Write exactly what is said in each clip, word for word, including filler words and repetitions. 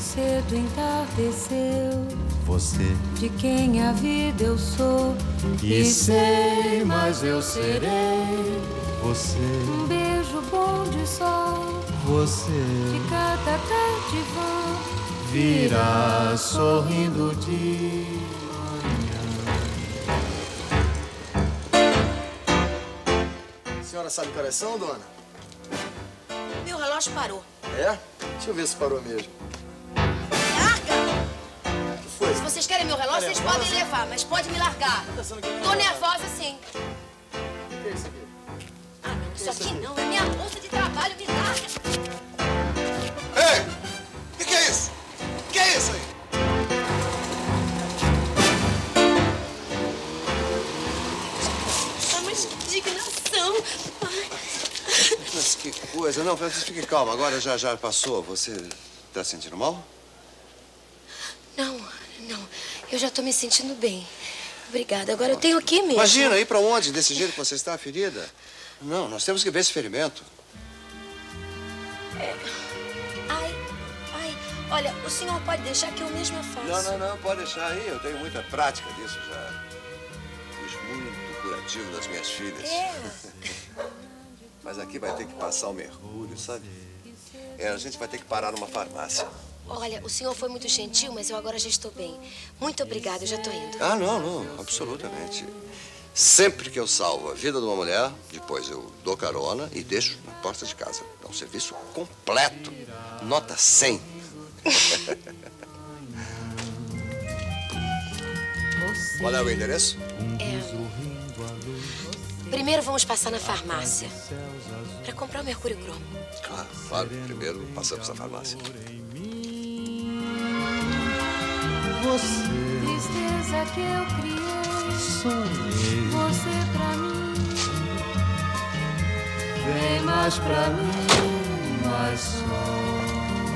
cedo entardeceu. Você, de quem a vida eu sou. E sei, mas eu serei. Você, um beijo bom de sol. Você, de cada tarde vão virá sorrindo de manhã. A senhora sabe que horas são, dona? Meu relógio parou. É? Deixa eu ver se parou mesmo. Larga! O que foi? Se vocês querem meu relógio, Tá vocês nervosa? podem levar, mas pode me largar. Tá pensando que eu Tô nervosa, sim. O que é isso aqui? Ah, não, isso isso aqui aqui? não. É minha bolsa de trabalho, me larga. Ei! O que, que é isso? O que é isso aí? Ah, mas que indignação. Ai. Mas que coisa. Não, fique calma. Agora já, já passou. Você tá sentindo mal? Não, não. Eu já tô me sentindo bem. Obrigada. Agora eu tenho que ir mesmo. Imagina, ir pra onde? Desse jeito que você está, ferida? Não, nós temos que ver esse ferimento. É... Ai, ai. Olha, o senhor pode deixar que eu mesma faço. Não, não, não. Pode deixar aí. Eu tenho muita prática disso já. Fiz muito curativo das minhas filhas. É. Mas aqui vai ter que passar o mercúrio, sabe? É, a gente vai ter que parar numa farmácia. Olha, o senhor foi muito gentil, mas eu agora já estou bem. Muito obrigada, eu já estou indo. Ah, não, não. Absolutamente. Sempre que eu salvo a vida de uma mulher, depois eu dou carona e deixo na porta de casa. É um serviço completo. Nota cem. Qual é o endereço? É... Primeiro vamos passar na farmácia para comprar o mercúrio cromo. Claro, claro. Primeiro passamos na farmácia. Você, tristeza que eu criei. sonhei. Você pra mim. Vem mais pra mim, mais sol.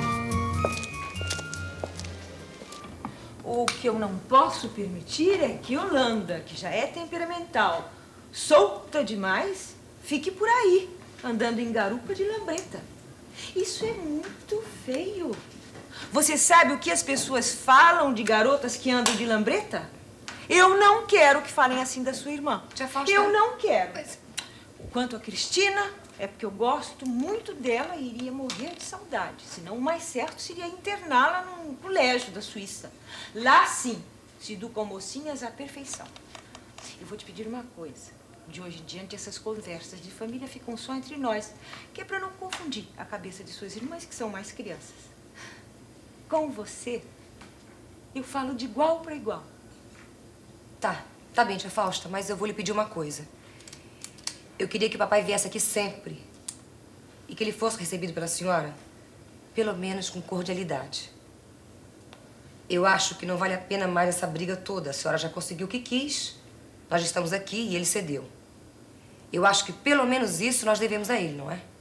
O que eu não posso permitir é que Yolanda, que já é temperamental, solta demais, fique por aí, andando em garupa de lambreta. Isso é muito feio. Você sabe o que as pessoas falam de garotas que andam de lambreta? Eu não quero que falem assim da sua irmã. Tia Fausta... Eu não quero. Mas... Quanto a Cristina, é porque eu gosto muito dela e iria morrer de saudade. Senão o mais certo seria interná-la num colégio da Suíça. Lá, sim, se educam mocinhas à perfeição. Eu vou te pedir uma coisa. De hoje em diante, essas conversas de família ficam só entre nós, que é para não confundir a cabeça de suas irmãs, que são mais crianças. Com você, eu falo de igual para igual. Tá, tá bem, tia Fausta, mas eu vou lhe pedir uma coisa. Eu queria que o papai viesse aqui sempre e que ele fosse recebido pela senhora, pelo menos com cordialidade. Eu acho que não vale a pena mais essa briga toda. A senhora já conseguiu o que quis, nós estamos aqui e ele cedeu. Eu acho que pelo menos isso nós devemos a ele, não é?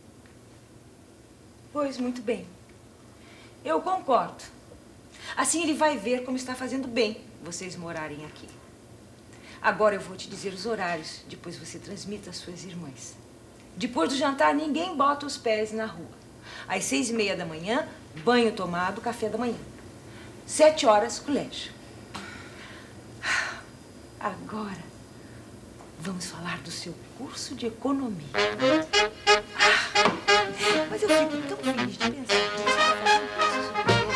Pois, muito bem. Eu concordo. Assim ele vai ver como está fazendo bem vocês morarem aqui. Agora eu vou te dizer os horários, depois você transmita às suas irmãs. Depois do jantar, ninguém bota os pés na rua. Às seis e meia da manhã, banho tomado, café da manhã. Sete horas, colégio. Agora, vamos falar do seu curso de economia. Ah, mas eu fico tão feliz de pensar que você vai fazer um curso sobre isso.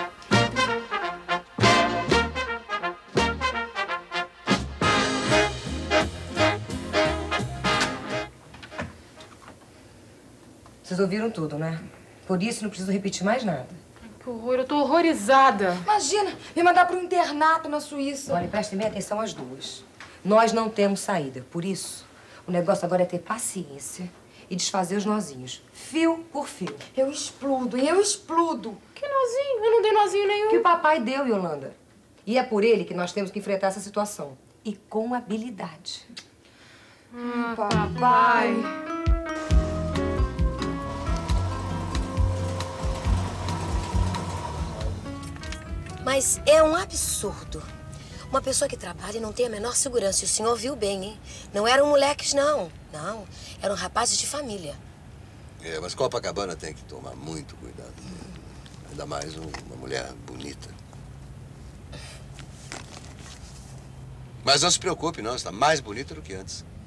Vocês ouviram tudo, né? Por isso não preciso repetir mais nada. Que horror, eu tô horrorizada. Imagina, me mandar para um internato na Suíça. Olha, prestem bem atenção às duas. Nós não temos saída, por isso, o negócio agora é ter paciência e desfazer os nozinhos, fio por fio. Eu explodo, hein? Eu explodo. Que nozinho? Eu não dei nozinho nenhum. Que o papai deu, Yolanda. E é por ele que nós temos que enfrentar essa situação. E com habilidade. Ah, papai. Mas é um absurdo. Uma pessoa que trabalha e não tem a menor segurança. E o senhor viu bem, hein? Não eram moleques, não. Não, eram rapazes de família. É, mas Copacabana tem que tomar muito cuidado. Ainda mais uma mulher bonita. Mas não se preocupe, não. Está mais bonita do que antes.